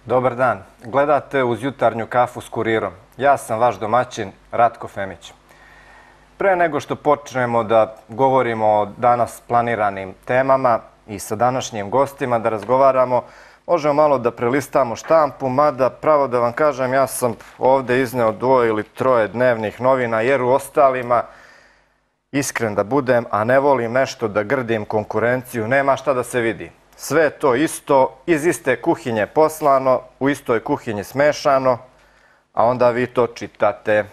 Dobar dan. Gledate Uz jutarnju kafu s Kurirom. Ja sam vaš domaćin, Ratko Femić. Pre nego što počnemo da govorimo o danas planiranim temama i sa današnjim gostima da razgovaramo, možemo malo da prelistamo štampu, mada pravo da vam kažem, ja sam ovde izneo 2 ili 3 dnevnih novina, jer u ostalima, iskren da budem, a ne volim nešto da grdim konkurenciju, nema šta da se vidi. Sve to isto, iz iste kuhinje poslano, u istoj kuhinji smešano, a onda vi to čitate.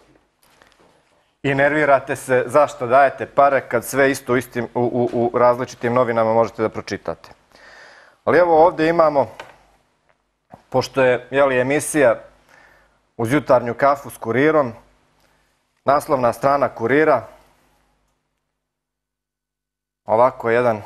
I nervirate se zašto dajete pare kad sve isto u različitim novinama možete da pročitate. Ali evo ovde imamo, pošto je emisija Uz jutarnju kafu s Kurirom, naslovna strana Kurira, ovako jedan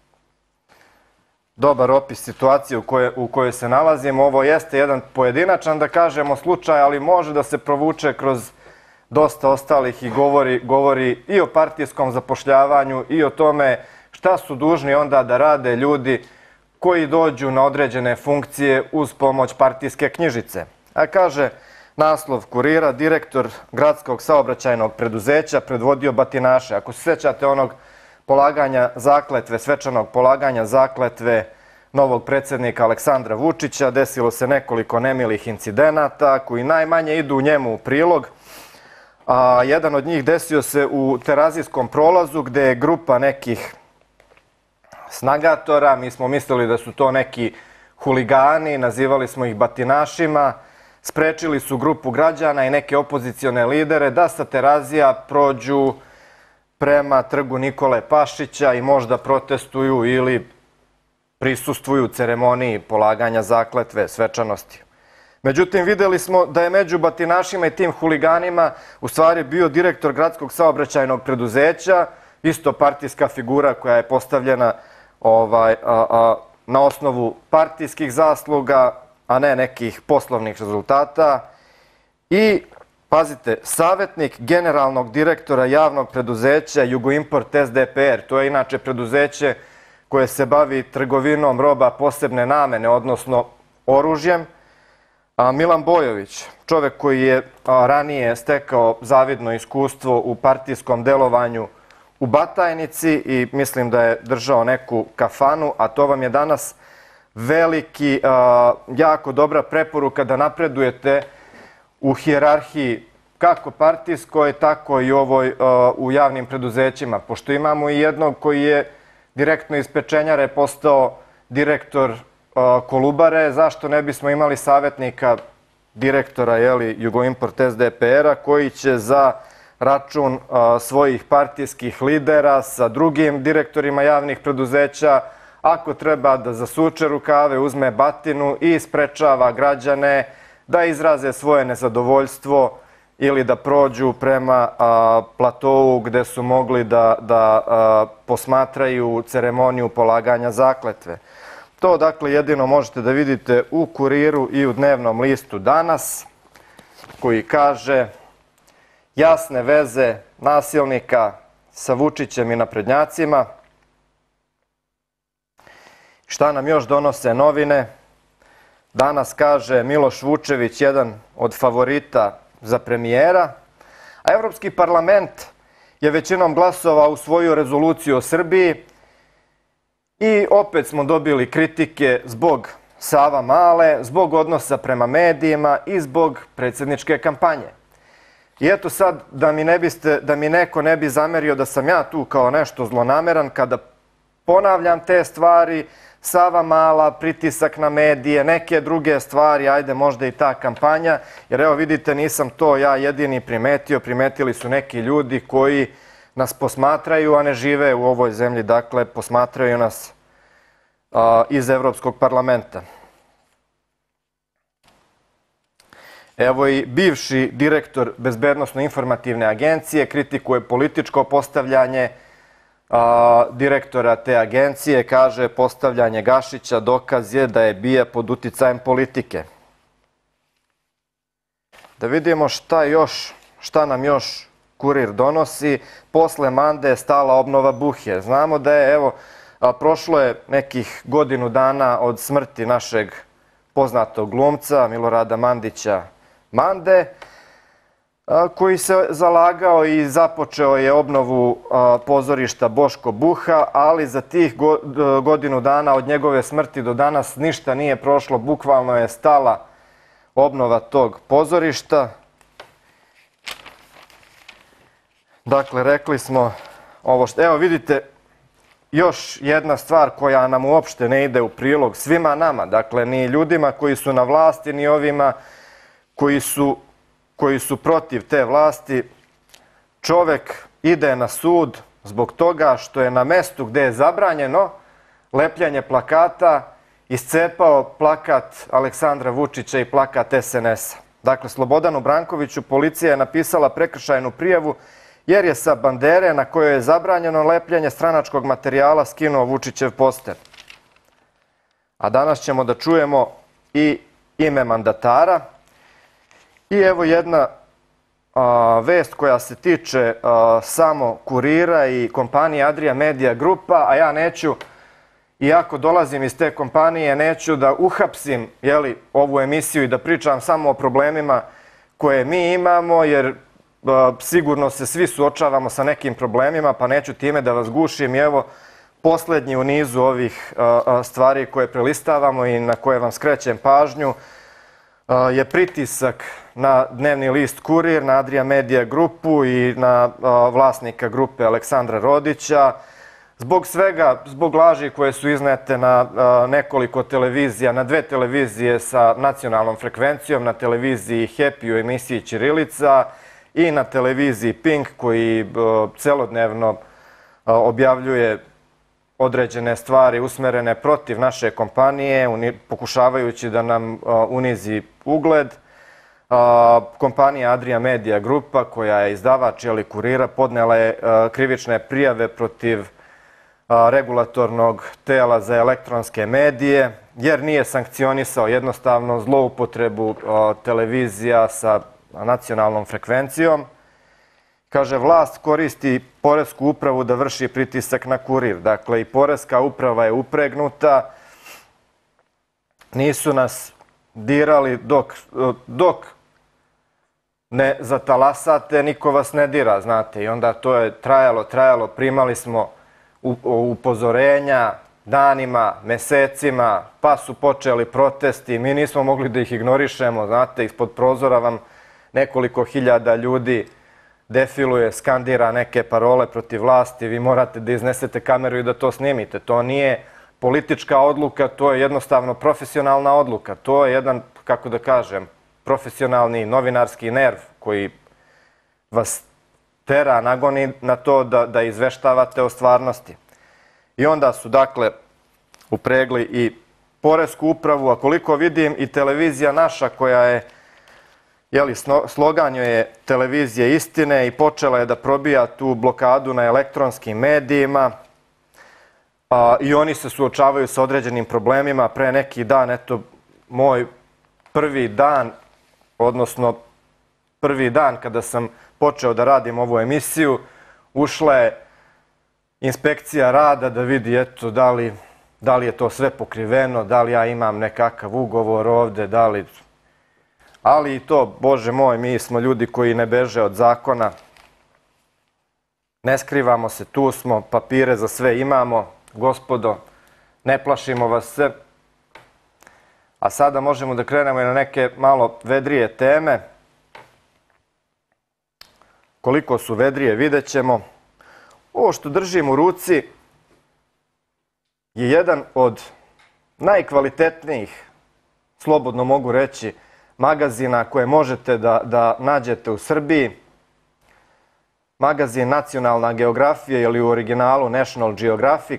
dobar opis situacije u kojoj se nalazimo. Ovo jeste jedan pojedinačan, da kažemo, slučaj, ali može da se provuče kroz dosta ostalih i govori i o partijskom zapošljavanju i o tome šta su dužni onda da rade ljudi koji dođu na određene funkcije uz pomoć partijske knjižice. A kaže naslov Kurira, direktor gradskog saobraćajnog preduzeća predvodio batinaše. Ako se sjećate onog polaganja zakletve, svečanog polaganja zakletve novog predsjednika Aleksandra Vučića, desilo se nekoliko nemilih incidenata koji najmanje idu njemu u prilog. Jedan od njih desio se u Terazijskom prolazu gde je grupa nekih snagatora, mi smo mislili da su to neki huligani, nazivali smo ih batinašima, sprečili su grupu građana i neke opozicione lidere da sa Terazija prođu prema trgu Nikole Pašića i možda protestuju ili prisustvuju ceremoniji polaganja zakletve, svečanosti. Međutim, videli smo da je među batinašima i tim huliganima u stvari bio direktor gradskog saobraćajnog preduzeća, isto partijska figura koja je postavljena na osnovu partijskih zasluga, a ne nekih poslovnih rezultata. I, pazite, savjetnik generalnog direktora javnog preduzeća Jugoimport SDPR, to je inače preduzeće koje se bavi trgovinom roba posebne namene, odnosno oružjem. Milan Bojović, čovek koji je ranije stekao zavidno iskustvo u partijskom delovanju u Batajnici i mislim da je držao neku kafanu, a to vam je danas veliki, jako dobra preporuka da napredujete u hijerarhiji kako partijskoj, tako i ovoj u javnim preduzećima. Pošto imamo i jednog koji je direktno iz pečenjare postao direktor Kolubare, zašto ne bismo imali savjetnika direktora Jugoimport SDPR-a koji će za račun svojih partijskih lidera sa drugim direktorima javnih preduzeća, ako treba da zasuče rukave, uzme batinu i sprečava građane da izraze svoje nezadovoljstvo ili da prođu prema platovu gde su mogli da posmatraju ceremoniju polaganja zakletve. To, dakle, jedino možete da vidite u Kuriru i u dnevnom listu Danas, koji kaže jasne veze nasilnika sa Vučićem i naprednjacima. Šta nam još donose novine? Danas kaže Miloš Vučević, jedan od favorita za premijera, a Evropski parlament je većinom glasova usvojio rezoluciju o Srbiji i opet smo dobili kritike zbog Savamale, zbog odnosa prema medijima i zbog predsjedničke kampanje. I eto sad, da mi neko ne bi zamerio da sam ja tu kao nešto zlonameran, kada ponavljam te stvari, Savamala, pritisak na medije, neke druge stvari, ajde možda i ta kampanja, jer evo vidite, nisam to ja jedini primetio, primetili su neki ljudi koji nas posmatraju, a ne žive u ovoj zemlji, dakle posmatraju nas iz Evropskog parlamenta. Evo i bivši direktor Bezbednosno-informativne agencije kritikuje političko postavljanje direktora te agencije, kaže postavljanje Gašića dokaz je da je BIA pod uticajem politike. Da vidimo šta nam još Kurir donosi. Posle Mande je stala obnova Buhje. Znamo da je, evo, prošlo je nekih godinu dana od smrti našeg poznatog glumca Milorada Mandića Mande, koji se zalagao i započeo je obnovu pozorišta Boško Buha, ali za tih godinu dana od njegove smrti do danas ništa nije prošlo, bukvalno je stala obnova tog pozorišta. Dakle, rekli smo ovo što... Evo vidite, još jedna stvar koja nam uopšte ne ide u prilog svima nama, dakle, ni ljudima koji su na vlasti, ni ovima koji su protiv te vlasti. Čovek ide na sud zbog toga što je na mestu gde je zabranjeno lepljenje plakata iscepao plakat Aleksandra Vučića i plakat SNS-a. Dakle, Slobodanu Brankoviću policija je napisala prekršajnu prijavu jer je sa bandere na kojoj je zabranjeno lepljenje stranačkog materijala skinuo Vučićev poster. A danas ćemo da čujemo i ime mandatara. I evo jedna vest koja se tiče samo Kurira i kompanije Adria Media Grupa, a ja neću, iako dolazim iz te kompanije, neću da uhapsim ovu emisiju i da pričam samo o problemima koje mi imamo, jer sigurno se svi suočavamo sa nekim problemima, pa neću time da vas gušim. I evo, poslednji u nizu ovih stvari koje prelistavamo i na koje vam skrećem pažnju je pritisak na dnevni list Kurir, na Adria Media Grupu i na vlasnika grupe Aleksandra Rodića. Zbog svega, zbog laži koje su iznete na nekoliko televizija, na 2 televizije sa nacionalnom frekvencijom, na televiziji Happy u emisiji Ćirilica i na televiziji Pink koji celodnevno objavljuje određene stvari usmerene protiv naše kompanije, pokušavajući da nam unizi ugled. Kompanija Adria Media Grupa, koja je izdavač Kurira, podnela je krivične prijave protiv regulatornog tela za elektronske medije, jer nije sankcionisao jednostavno zloupotrebu televizija sa nacionalnom frekvencijom. Kaže, vlast koristi poresku upravu da vrši pritisak na Kurir. Dakle, i poreska uprava je upregnuta. Nisu nas dirali dok ne zatalasate, niko vas ne dira, znate. I onda to je trajalo, primali smo upozorenja danima, mesecima, pa su počeli protesti. Mi nismo mogli da ih ignorišemo, znate, ispod prozora vam nekoliko hiljada ljudi defiluje, skandira neke parole protiv vlasti, vi morate da iznesete kameru i da to snimite. To nije politička odluka, to je jednostavno profesionalna odluka. To je jedan, kako da kažem, profesionalni novinarski nerv koji vas tera, nagoni na to da izveštavate o stvarnosti. I onda su, dakle, upregli i poresku upravu, a koliko vidim i televizija naša koja je, slogan joj je televizije istine i počela je da probija tu blokadu na elektronskim medijima i oni se suočavaju sa određenim problemima. Pre neki dan, eto, moj prvi dan, odnosno prvi dan kada sam počeo da radim ovu emisiju, ušla je inspekcija rada da vidi, eto, da li je to sve pokriveno, da li ja imam nekakav ugovor ovde, da li... Ali i to, Bože moj, mi smo ljudi koji ne beže od zakona. Ne skrivamo se, tu smo, papire za sve imamo. Gospodo, ne plašimo vas se. A sada možemo da krenemo i na neke malo vedrije teme. Koliko su vedrije, vidjet ćemo. Ovo što držim u ruci je jedan od najkvalitetnijih, slobodno mogu reći, magazina koje možete da nađete u Srbiji. Magazin Nacionalna geografija ili u originalu National Geographic.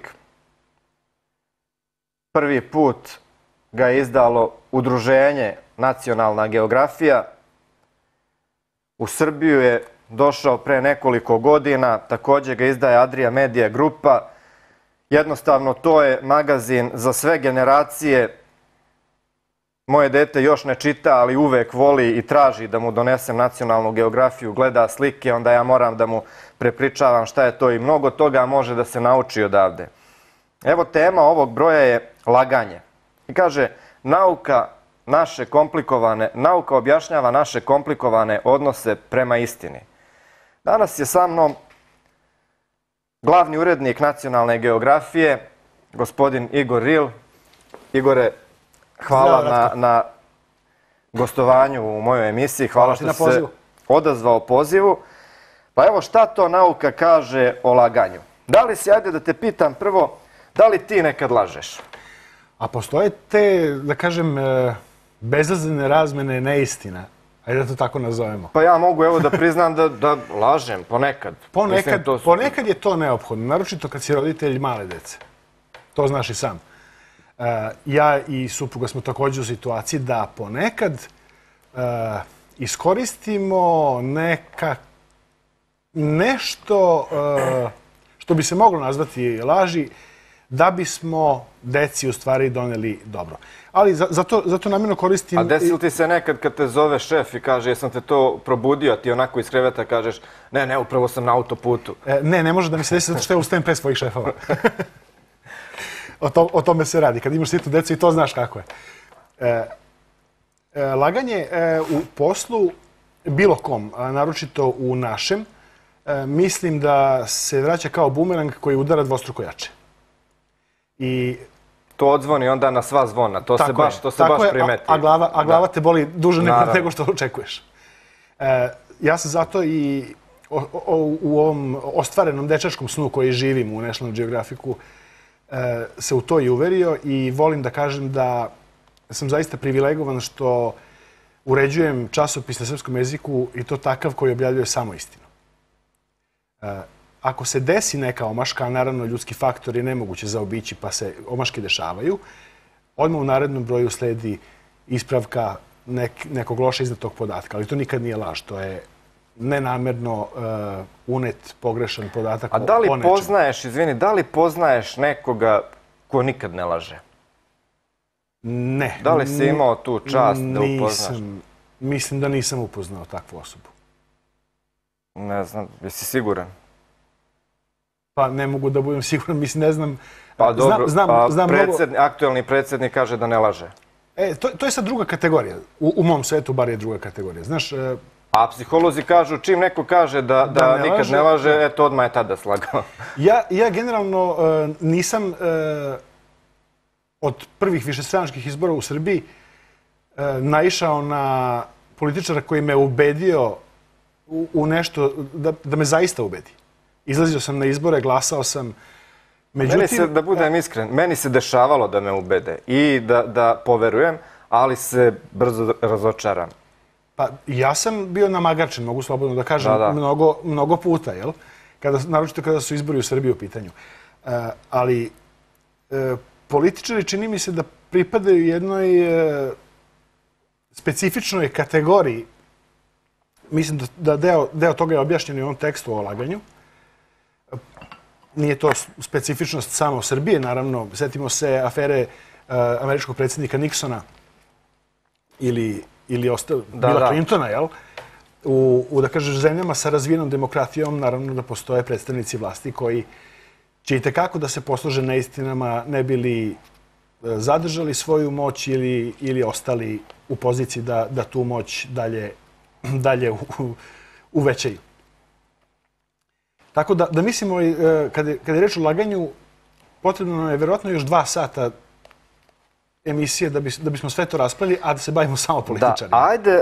Prvi put ga je izdalo udruženje Nacionalna geografija. U Srbiju je došao pre nekoliko godina, takođe ga izdaje Adria Media Grupa. Jednostavno, to je magazin za sve generacije. Moje dete još ne čita, ali uvek voli i traži da mu donesem Nacionalnu geografiju, gleda slike, onda ja moram da mu prepričavam šta je to i mnogo toga može da se nauči odavde. Evo, tema ovog broja je laganje. I kaže, nauka nauka objašnjava naše komplikovane odnose prema istini. Danas je sa mnom glavni urednik Nacionalne geografije, gospodin Igor Ril. Igore, hvala na gostovanju u mojoj emisiji. Hvala što si se odazvao pozivu. Pa evo, šta to nauka kaže o laganju? Da li si, ajde da te pitam prvo, da li ti nekad lažeš? A postoje te, da kažem, bezazlene razmene neistina. Ajde da to tako nazovemo. Pa ja mogu evo da priznam da lažem ponekad. Ponekad je to neophodno, naročito kad si roditelj male dece. To znaš i sam. Ja i supruga smo također u situaciji da ponekad iskoristimo nešto što bi se moglo nazvati laži da bismo deci u stvari doneli dobro. Ali zato namjerno koristim... A desilo ti se nekad kad te zove šef i kaže jesam te to probudio, a ti onako iz kreveta kažeš ne, upravo sam na autoputu. Ne može da mi se desi zato što ja ustajem pre svojih šefova. O tome se radi. Kad imaš sitnu decu i to znaš kako je. Laganje u poslu, bilo kom, naročito u našem, mislim da se vraća kao bumerang koji udara dvostruko jače. I to odzvoni onda na sva zvona, to se baš primeti. A glava te boli duže nego što očekuješ. Ja sam zato i u ovom ostvarenom dečačkom snu koji živim u National Geographicu se u to i uverio i volim da kažem da sam zaista privilegovan što uređujem časopis na srpskom jeziku i to takav koji objavljuje samo istinu. Ako se desi neka omaška, a naravno ljudski faktor je nemoguće zaobići pa se omaške dešavaju, odmah u narednom broju sledi ispravka nekog loša iznad podatka. Ali to nikad nije laž, to je nenamerno unet pogrešan podatak o nečemu. Da li poznaješ nekoga ko nikad ne laže? Ne. Da li si imao tu čast da upoznaš? Mislim da nisam upoznao takvu osobu. Ne znam, jesi siguran? Pa ne mogu da budem siguran, mislim, ne znam. Pa dobro, aktuelni predsjednik kaže da ne laže. To je sad druga kategorija. U mom svetu bar je druga kategorija. Znaš... A psiholozi kažu, čim neko kaže da nikad ne laže, eto odmah je tada slagao. Ja generalno nisam od prvih višestranačkih izbora u Srbiji naišao na političara koji me ubedio u nešto, da me zaista ubedi. Izlazio sam na izbore, glasao sam. Da budem iskren, meni se dešavalo da me ubede i da poverujem, ali se brzo razočaram. Pa ja sam bio namagarčen, mogu slobodno da kažem, mnogo puta, jel? Naročito kada su izbori u Srbiji u pitanju. Ali političari čini mi se da pripadaju jednoj specifičnoj kategoriji. Mislim da deo toga je objašnjen i u ovom tekstu o laganju. Nije to specifičnost samo Srbije, naravno. Sjetimo se afere američkog predsjednika Nixona ili Billa Clintona, jel? Da kažeš, zemljama sa razvijenom demokratijom, naravno da postoje predstavnici vlasti koji će i tekako da se posluže neistinama, ne bi li zadržali svoju moć ili ostali u poziciji da tu moć dalje uvećaju. Tako da mislimo, kada je reč o laganju, potrebno nam je vjerojatno još 2 sata emisije da bismo sve to raspravili, a da se bavimo samo političarima. Da, ajde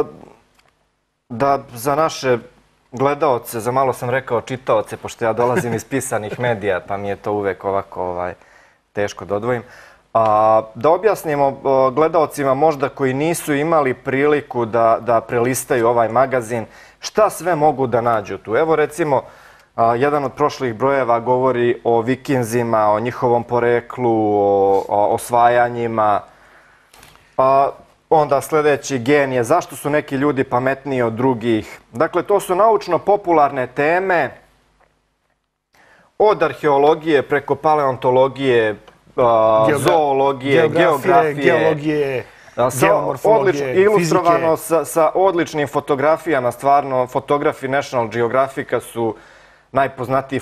da za naše gledaoce, za malo sam rekao čitaoce, pošto ja dolazim iz pisanih medija, pa mi je to uvek ovako teško da odvojim. Da objasnimo gledaocima možda koji nisu imali priliku da prelistaju ovaj magazin, šta sve mogu da nađu tu. Evo recimo, jedan od prošlih brojeva govori o vikinzima, o njihovom poreklu, o osvajanjima. Onda sljedeći gen je zašto su neki ljudi pametniji od drugih. Dakle, to su naučno-popularne teme od arheologije preko paleontologije, zoologije, geografije, geologije, geomorfologije, ilustrovano sa odličnim fotografijama. Stvarno, fotografi National Geographica su najpoznatiji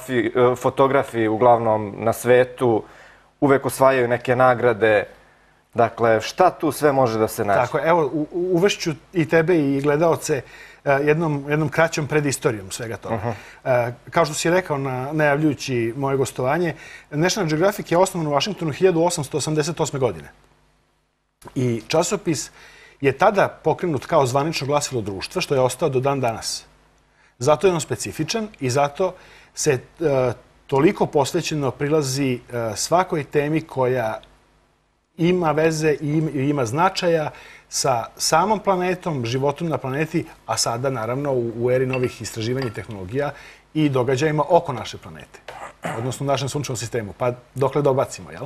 fotografi uglavnom na svetu. Uvek osvajaju neke nagrade. Dakle, šta tu sve može da se nađe? Tako je, evo, uvešću i tebe i gledaoce jednom kraćom predistorijom svega toga. Kao što si rekao, najavljujući moje gostovanje, National Geographic je osnovan u Vašingtonu 1888. godine. I časopis je tada pokrenut kao zvanično glasilo društva, što je ostao do dan danas. Zato je on specifičan i zato se toliko posvećeno prilazi svakoj temi koja ima veze i ima značaja sa samom planetom, životom na planeti, a sada, naravno, u eri novih istraživanja i tehnologija i događajima oko naše planete, odnosno u našem sunčevom sistemu, pa dokle dobacimo, jel?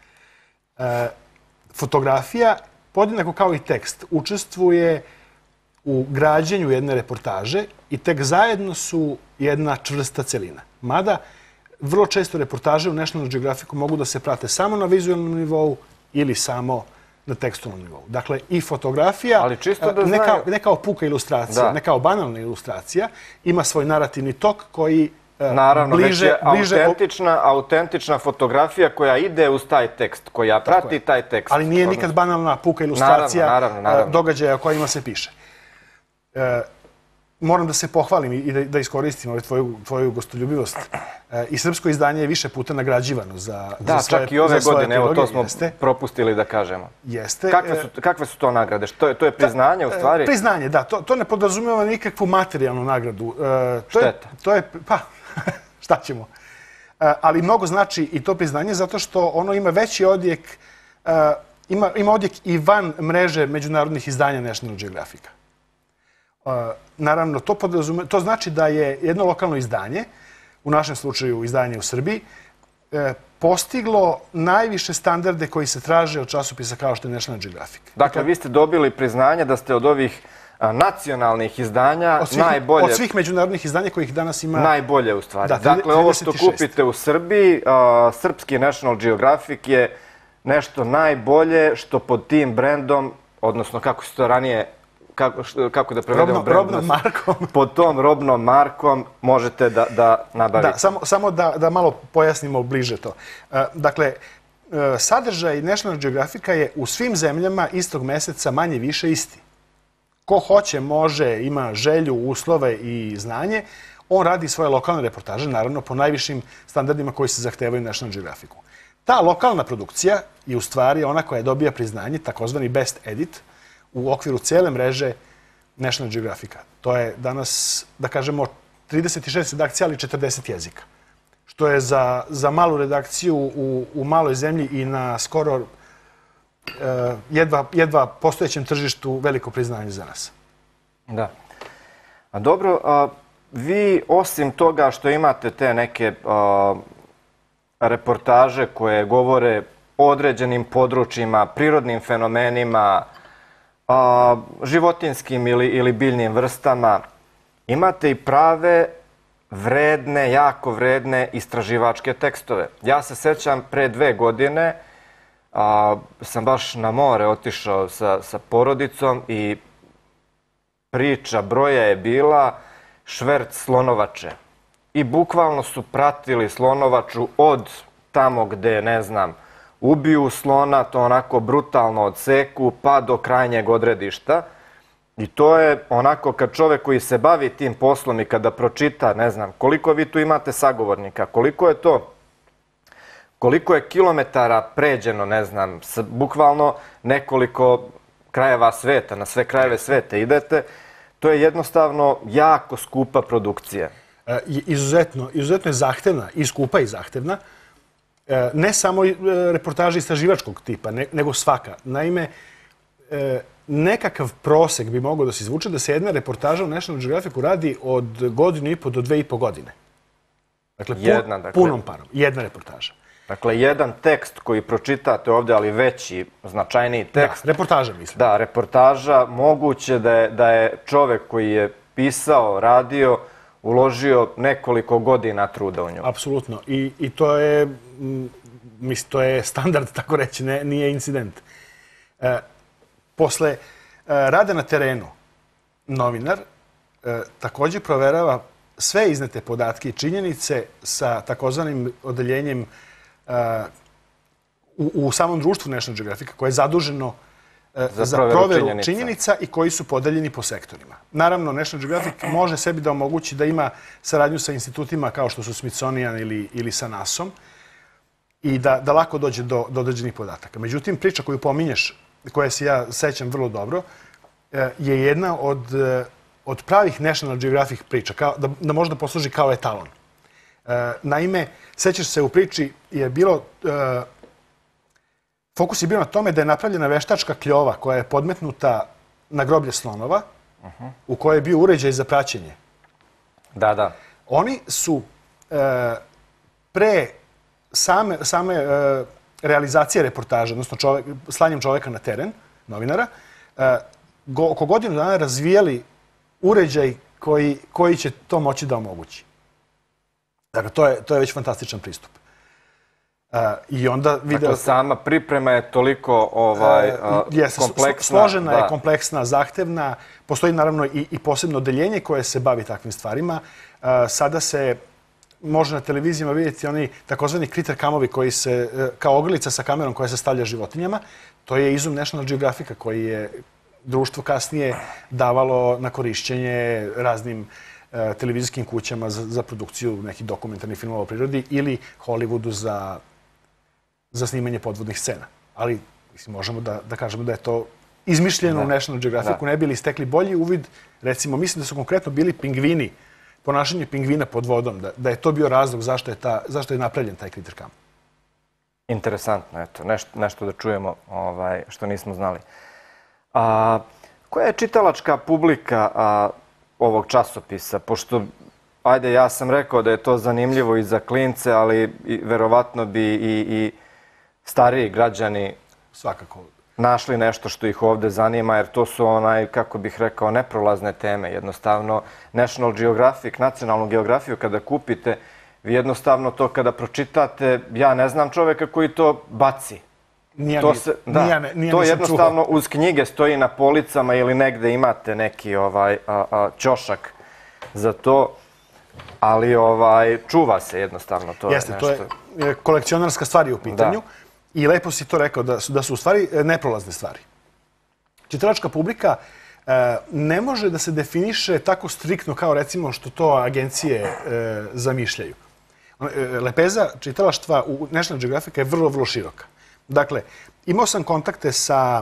Fotografija, podjednako kao i tekst, učestvuje u građenju jedne reportaže i tek zajedno su jedna čvrsta celina. Mada, vrlo često reportaže u National Geographicu mogu da se prate samo na vizualnom nivou ili samo na tekstualnom nivou. Dakle, i fotografija, ne kao puka ilustracija, ne kao banalna ilustracija, ima svoj narativni tok koji naravno, već je autentična fotografija koja ide uz taj tekst, koja prati taj tekst. Ali nije nikad banalna puka ilustracija događaja o kojima se piše. Moram da se pohvalim i da iskoristim tvoju gostoljubivost. I srpsko izdanje je više puta nagrađivano za svoje Da, čak i ove godine, evo to smo propustili da kažemo. Jeste. Kakve su to nagrade? To je priznanje u stvari? Priznanje, da. To ne podrazumijeva nikakvu materijalnu nagradu. Šteta. Pa, šta ćemo. Ali mnogo znači i to priznanje zato što ono ima veći odjek, ima odjek i van mreže međunarodnih izdanja National Geographica. Naravno, to znači da je jedno lokalno izdanje, u našem slučaju izdanje u Srbiji, postiglo najviše standarde koji se traže od časopisa kao što je National Geographic. Dakle, vi ste dobili priznanje da ste od ovih nacionalnih izdanja najbolje... Od svih međunarodnih izdanja kojih danas ima... Najbolje, u stvari. Dakle, ovo što kupite u Srbiji, srpski National Geographic je nešto najbolje što pod tim brendom, odnosno kako se to ranije kako da prevedemo brend? Robnom markom. Pod tom robnom markom možete da nabavite. Da, samo da malo pojasnimo bliže to. Dakle, sadržaj National Geographica je u svim zemljama istog meseca manje više isti. Ko hoće, može, ima želju, uslove i znanje, on radi svoje lokalne reportaže, naravno, po najvišim standardima koji se zahtevaju National Geographicu. Ta lokalna produkcija je u stvari ona koja dobija priznanje, takozvani Best Edit, u okviru cijele mreže National Geographica. To je danas, da kažemo, 36 redakcija, ali 40 jezika. Što je za malu redakciju u maloj zemlji i na skoro jedva postojećem tržištu veliko priznanje za nas. Da. A dobro, vi osim toga što imate te neke reportaže koje govore o određenim područjima, prirodnim fenomenima, životinskim ili biljnim vrstama, imate i prave, vredne, jako vredne istraživačke tekstove. Ja se sećam pre 2 godine sam baš na more otišao sa porodicom i priča broja je bila šverc slonovače. I bukvalno su pratili slonovaču od tamo gde, ne znam, ubiju slona, to onako brutalno odseku, pa do krajnjeg odredišta. I to je onako kad čovek koji se bavi tim poslom i kada pročita, ne znam, koliko vi tu imate sagovornika, koliko je kilometara pređeno, ne znam, bukvalno nekoliko krajeva sveta, na sve krajeve sveta idete, to je jednostavno jako skupa produkcija. Izuzetno je zahtevna, i skupa i zahtevna. Ne samo reportaže istraživačkog tipa, nego svaka. Naime, nekakav prosek bi mogao da se izvuče da se jedna reportaža u National Geographicu radi od 1,5 godine do 2,5 godine. Dakle, punom parom. Jedna reportaža. Dakle, jedan tekst koji pročitate ovdje, ali veći, značajniji tekst. Da, reportaža mislim. Da, reportaža. Moguće da je čovek koji je pisao, radio, uložio nekoliko godina truda u nju. Apsolutno. I to je standard, tako reći, nije incident. Posle rada na terenu, novinar također proverava sve iznete podatke i činjenice sa takozvanim odeljenjem u samom društvu National Geographica koje je zaduženo za proveru činjenica i koji su podeljeni po sektorima. Naravno, National Geographic može sebi da omogući da ima saradnju sa institutima kao što su Smithsonian ili sa NASA-om i da lako dođe do određenih podataka. Međutim, priča koju pominješ, koje se ja sećam vrlo dobro, je jedna od pravih National Geographic priča, da može da posluži kao etalon. Naime, sećaš se, u priči je bilo... Fokus je bio na tome da je napravljena veštačka kljova koja je podmetnuta na groblje slonova, u kojoj je bio uređaj za praćenje. Da, da. Oni su pre same realizacije reportaža, odnosno slanjem čoveka na teren, novinara, oko godinu dana razvijali uređaj koji će to moći da omogući. Dakle, to je već fantastičan pristup. I onda video... Dakle, sama priprema je toliko kompleksna. Složena je, kompleksna, zahtevna. Postoji naravno i posebno odeljenje koje se bavi takvim stvarima. Sada se može na televizijama vidjeti oni takozvani critter camovi koji se, kao ogrlica sa kamerom koja se stavlja životinjama. To je izum National Geographica koji je društvo kasnije davalo na korišćenje raznim televizijskim kućama za produkciju nekih dokumentarnih filmova o prirodi ili Hollywoodu za snimanje podvodnih scena. Ali možemo da kažemo da je to izmišljeno u National Geographicu, ne bili stekli bolji uvid. Recimo, mislim da su konkretno bili pingvini, ponašanje pingvina pod vodom, da je to bio razlog zašto je napravljen taj critter cam. Interesantno, eto, nešto da čujemo što nismo znali. Koja je čitalačka publika ovog časopisa? Pošto, ajde, ja sam rekao da je to zanimljivo i za klince, ali verovatno bi i stariji građani svakako našli nešto što ih ovde zanima, jer to su kako bih rekao, neprolazne teme. Jednostavno, National Geographic, nacionalnu geografiju, kada kupite, vi jednostavno to kada pročitate, ja ne znam čoveka koji to baci. To jednostavno uz knjige stoji na policama ili negde imate neki ćošak za to, ali čuva se jednostavno. Jeste, to je kolekcionarska stvar je u pitanju i lepo si to rekao da su u stvari neprolazne stvari. Čitalačka publika ne može da se definiše tako striktno kao recimo što to agencije zamišljaju. Lepeza čitalaštva u National Geographica je vrlo, vrlo široka. Dakle, imao sam kontakte sa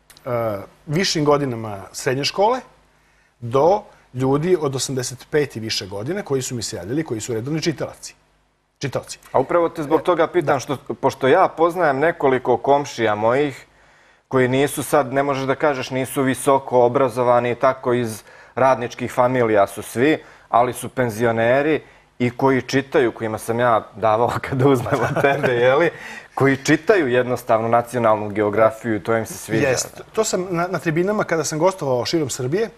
višim godinama srednje škole do ljudi od 85 i više godine koji su mi se javljali, koji su redovni čitaoci. A upravo te zbog toga pitam, pošto ja poznajem nekoliko komšija mojih koji nisu sad, ne možeš da kažeš, nisu visoko obrazovani, tako iz radničkih familija su svi, ali su penzioneri i koji čitaju, kojima sam ja davao kada uzmem od tebe, jeli, koji čitaju jednostavno nacionalnu geografiju i to im se sviđa. Jeste. To sam na tribinama kada sam gostovao širom Srbije,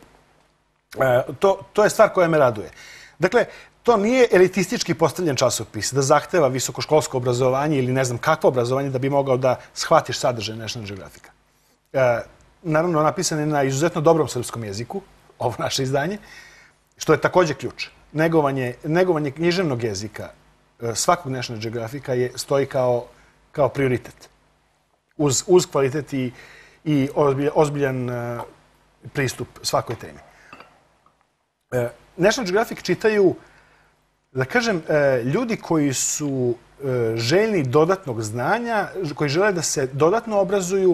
to je stvar koja me raduje. Dakle, to nije elitistički postavljen časopis da zahteva visokoškolsko obrazovanje ili ne znam kakvo obrazovanje da bi mogao da shvatiš sadržaj National Geographica. Naravno, napisan je na izuzetno dobrom srpskom jeziku, ovo naše izdanje, što je također ključ. Negovanje književnog jezika svakog National Geographica stoji kao prioritet. Uz kvalitet i ozbiljan pristup svakoj temi. National Geographic čitaju, da kažem, ljudi koji su željni dodatnog znanja, koji žele da se dodatno obrazuju,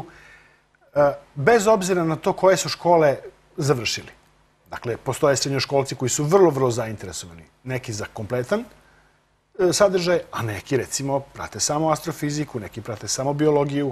bez obzira na to koje su škole završili. Dakle, postoje srednjoškolci koji su vrlo, vrlo zainteresovani. Neki za kompletan sadržaj, a neki, recimo, prate samo astrofiziku, neki prate samo biologiju.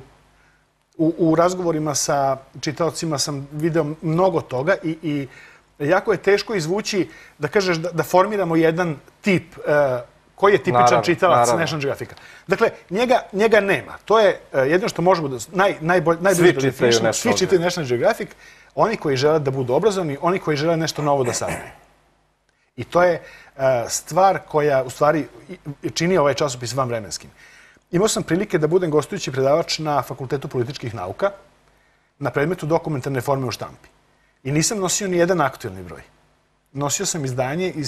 U razgovorima sa čitaocima sam video mnogo toga i jako je teško izvući, da kažeš, da formiramo jedan tip koji je tipičan čitalac National Geographica. Dakle, njega nema. To je jedino što možemo da najbolje da definišemo. Svi čitaju National Geographic, oni koji žele da budu obrazovani, oni koji žele nešto novo da saznaju. I to je stvar koja, u stvari, čini ovaj časopis vanvremenskim. Imao sam prilike da budem gostujući predavač na Fakultetu političkih nauka na predmetu dokumentarne forme u štampi. I nisam nosio ni jedan aktuelni broj. Nosio sam izdanje iz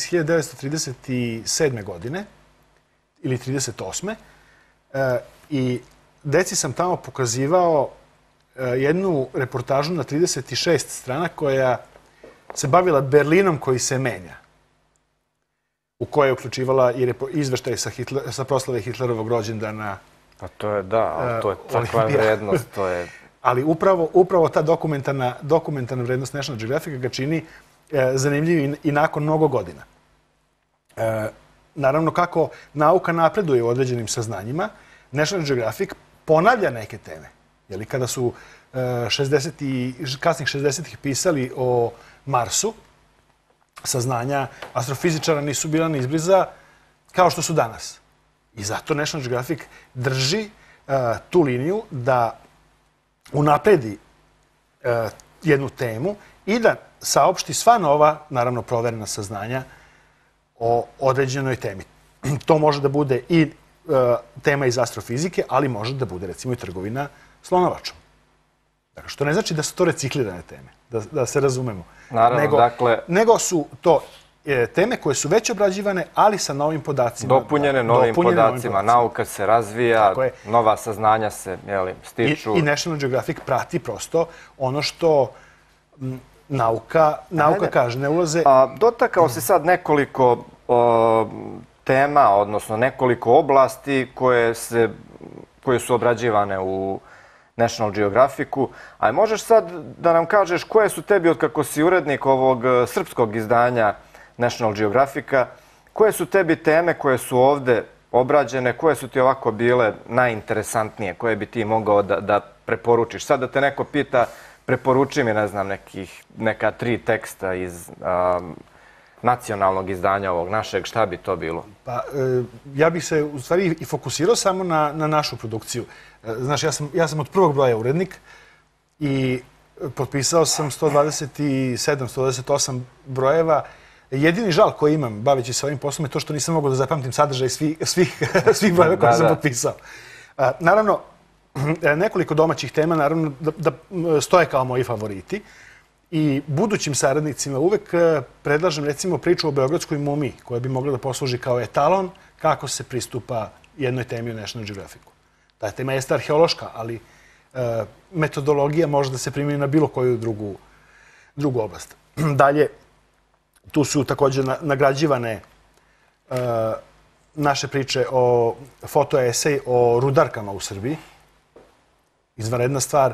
1937. godine ili 1938. I deci sam tamo pokazivao jednu reportažu na 36 strana koja se bavila Berlinom koji se menja, u kojoj je uključivala i izveštaj sa proslave Hitlerovog rođendana. Pa to je, da, to je takva vrednost, to je... Ali upravo ta dokumentarna vrednost National Geographica ga čini zanimljivim i nakon mnogo godina. Naravno, kako nauka napreduje u određenim saznanjima, National Geographic ponavlja neke teme. Kada su kasnih 60-ih pisali o Marsu, saznanja astrofizičara nisu bila ni izbliza kao što su danas. I zato National Geographic drži tu liniju da unapredi jednu temu i da saopšti sva nova, naravno proverena saznanja o određenoj temi. To može da bude i tema iz astrofizike, ali može da bude recimo i trgovina slonovačom. Dakle, što ne znači da su to reciklirane teme, da se razumemo. Naravno, dakle... Nego su to teme koje su već obrađivane, ali sa novim podacima. Dopunjene novim podacima. Nauka se razvija, nova saznanja se stiču. I National Geographic prati prosto ono što nauka kaže, ne ulaze... Dotakao si sad nekoliko tema, odnosno nekoliko oblasti koje su obrađivane u National Geographicu. A možeš sad da nam kažeš koje su tebi, otkako si urednik ovog srpskog izdanja National Geographica, koje su tebi teme koje su ovde obrađene, koje su ti ovako bile najinteresantnije, koje bi ti mogao da preporučiš? Sad da te neko pita, preporuči mi, ne znam, neka 3 teksta iz nacionalnog izdanja ovog našeg, šta bi to bilo? Pa, ja bih se u stvari i fokusirao samo na našu produkciju. Znaš, ja sam od prvog broja urednik i potpisao sam 127-128 brojeva. Jedini žal koji imam, baveći se ovim poslom, je to što nisam mogao da zapamtim sadržaj svih brojeva koje sam potpisao. Naravno, nekoliko domaćih tema, naravno, da stoje kao moji favoriti. I budućim saradnicima uvek predlažem, recimo, priču o Beogradskoj mumiji, koja bi mogla da posluži kao etalon kako se pristupa jednoj temi u National Geographicu. Ta tema jeste arheološka, ali metodologija može da se primjeni na bilo koju drugu oblast. Dalje, tu su također nagrađivane naše priče o fotoesej o rudarkama u Srbiji. Izvanredna stvar.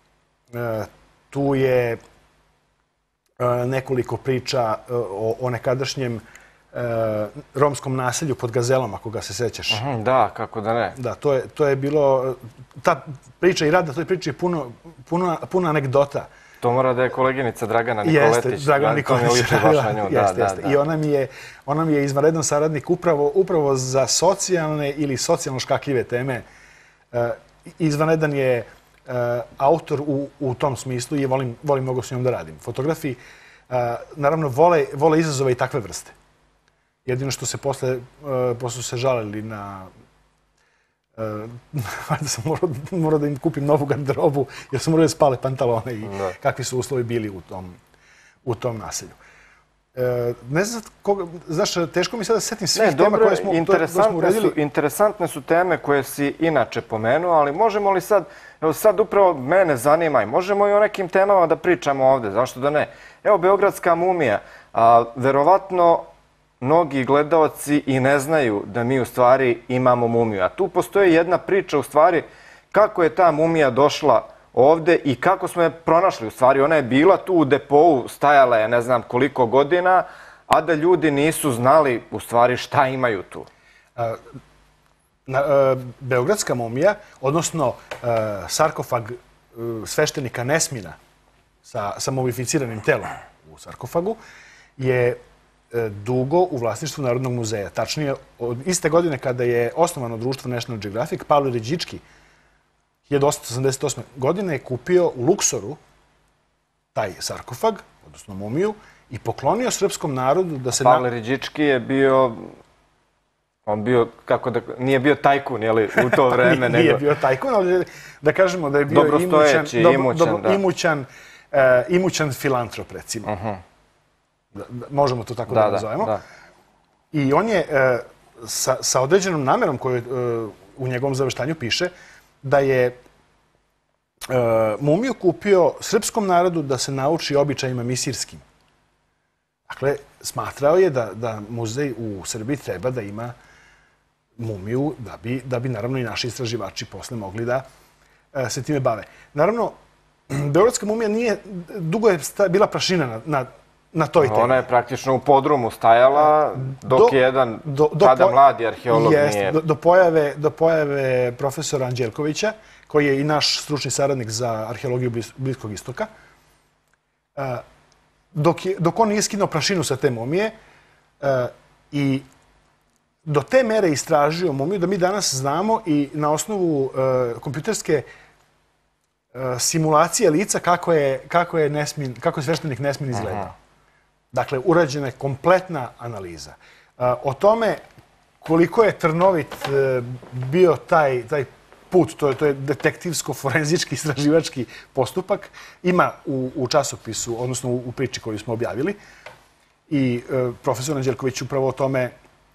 Tu je nekoliko priča o nekadašnjem romskom naselju pod Gazelom, ako ga se sećaš. Da, kako da ne. Da, to je bilo... Ta priča i rad na toj priči je puno anegdota. To mora da je koleginica Dragana Nikoletić. Jeste, Dragana Nikoletić. I ona mi je izvanredan saradnik upravo za socijalne ili socijalno škakljive teme. Izvanredan je autor u tom smislu i volim mnogo s njom da radim. Fotografi, naravno, vole izazove i takve vrste. Jedino što se posle su se žalili na... Valjda sam morao da im kupim novu garderobu jer sam morao da spale pantalone i kakvi su uslovi bili u tom naselju. Ne znam, znaš, teško mi sad da se setim svih tema koje smo uredili. Interesantne su teme koje si inače pomenuo, ali možemo li sad, evo sad upravo mene zanima i možemo i o nekim temama da pričamo ovde, zašto da ne? Evo, Beogradska mumija, verovatno mnogi gledaoci i ne znaju da mi u stvari imamo mumiju. A tu postoji jedna priča u stvari kako je ta mumija došla ovde i kako smo je pronašli. U stvari ona je bila tu u depou, stajala je ne znam koliko godina, a da ljudi nisu znali u stvari šta imaju tu. Beogradska mumija, odnosno sarkofag sveštenika Nesmina sa mumificiranim telom u sarkofagu, je dugo u vlasništvu Narodnog muzeja. Tačnije, od iste godine kada je osnovano društvo National Geographic, Pavle Riđički 1888. godine je kupio u Luksoru taj sarkofag, odnosno mumiju, i poklonio srpskom narodu da se... Pavle Riđički je bio... On bio, kako da... Nije bio tajkun, jeli, u to vreme, nego... Nije bio tajkun, ali da kažemo da je bio imućan filantrop, recimo. Možemo to tako da nazovemo. I on je sa određenom namerom koju u njegovom zaveštanju piše da je mumiju kupio srpskom narodu da se nauči običajima misirskim. Dakle, smatrao je da muzej u Srbiji treba da ima mumiju da bi naravno i naši istraživači posle mogli da se time bave. Naravno, beogradska mumija nije, dugo je bila prašina na toj temi. Ona je praktično u podrumu stajala dok jedan tada mladi arheolog nije... Do pojave profesora Anđelkovića, koji je i naš stručni saradnik za arheologiju Bliskog istoka, dok on nije skinuo prašinu sa te mumije i do te mere istražio mumiju da mi danas znamo i na osnovu kompjuterske simulacije lica kako je sveštenik Nesmin izgledao. Dakle, urađena je kompletna analiza. O tome koliko je trnovit bio taj put, to je detektivsko-forenzički istraživački postupak, ima u časopisu, odnosno u priči koju smo objavili. I profesor Anđelković upravo o tome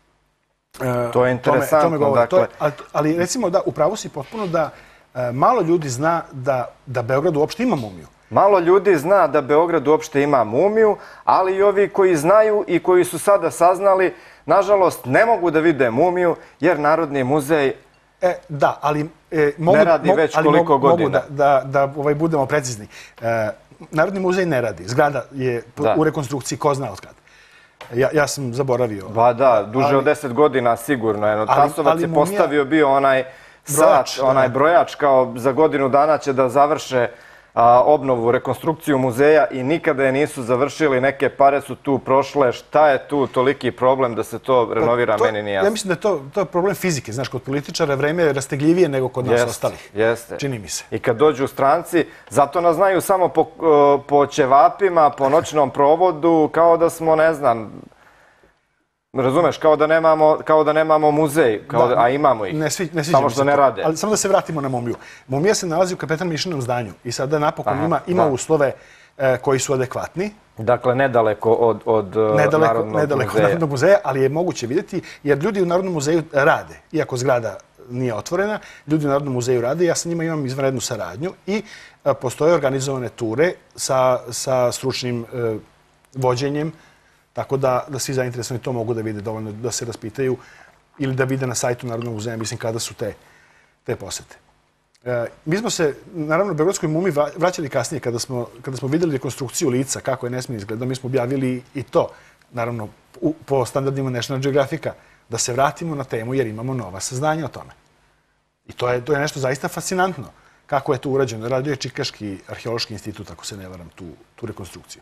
to je interesantno, dakle. Ali recimo da, upravo si potpuno da malo ljudi zna da Beograd uopšte ima mumiju. Malo ljudi zna da Beograd uopšte ima mumiju, ali i ovi koji znaju i koji su sada saznali, nažalost, ne mogu da vide mumiju, jer Narodni muzej da, ali ne radi već koliko godina. Da budemo precizni. Narodni muzej ne radi. Zgrada je u rekonstrukciji, ko zna od kada. Ja sam zaboravio. Ba da, duže od 10 godina sigurno. Tasovac je postavio bio onaj sat, onaj brojač, kao za godinu dana će da završe obnovu, rekonstrukciju muzeja i nikada je nisu završili, neke pare su tu prošle. Šta je tu toliki problem da se to renovira, meni nije jasno. Ja mislim da je to problem fizike. Znaš, kod političara vreme je rastegljivije nego kod nas ostalih. Jeste. Čini mi se. I kad dođu stranci, zato nas znaju samo po ćevapima, po noćnom provodu, kao da smo, ne znam, razumeš, kao da nemamo muzej, a imamo ih, samo što ne rade. Ali samo da se vratimo na mumiju. Mumija se nalazi u Kapetan Mišininom zdanju i sada napokon ima uslove koji su adekvatni. Dakle, nedaleko od Narodnog muzeja, ali je moguće vidjeti, jer ljudi u Narodnom muzeju rade, iako zgrada nije otvorena, ljudi u Narodnom muzeju rade, ja sa njima imam izvanrednu saradnju i postoje organizovane ture sa stručnim vođenjem, tako da svi zainteresovani to mogu da vide, dovoljno da se raspitaju ili da vide na sajtu Narodnog muzeja, mislim, kada su te posete. Mi smo se, naravno, Beogradskoj mumiji vraćali kasnije, kada smo vidjeli rekonstrukciju lica, kako je Nesmin izgledao, mi smo objavili i to, naravno, po standardima National Geographica, da se vratimo na temu jer imamo nova saznanja o tome. I to je nešto zaista fascinantno, kako je to urađeno. Radio je Čikaški arheološki institut, ako se ne varam, tu rekonstrukciju.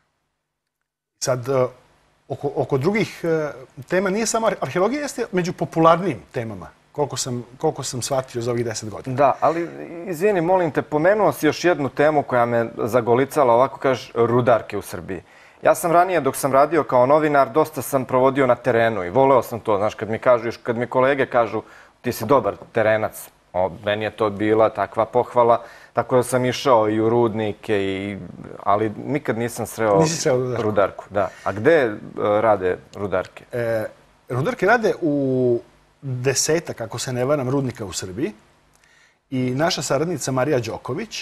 Sad, oko drugih tema nije samo arheologija, jeste među popularnim temama, koliko sam shvatio za ovih 10 godina. Da, ali izvini, molim te, pomenuo si još jednu temu koja me zagolicala, ovako kažeš, rudarke u Srbiji. Ja sam ranije, dok sam radio kao novinar, dosta sam provodio na terenu i voleo sam to, znaš, kad mi kolege kažu ti si dobar terenac, meni je to bila takva pohvala, tako da sam išao i u rudnike, ali nikad nisam sreo rudarku. A gde rade rudarke? Rudarke rade u 10, ako se ne varam, rudnika u Srbiji i naša saradnica Marija Đoković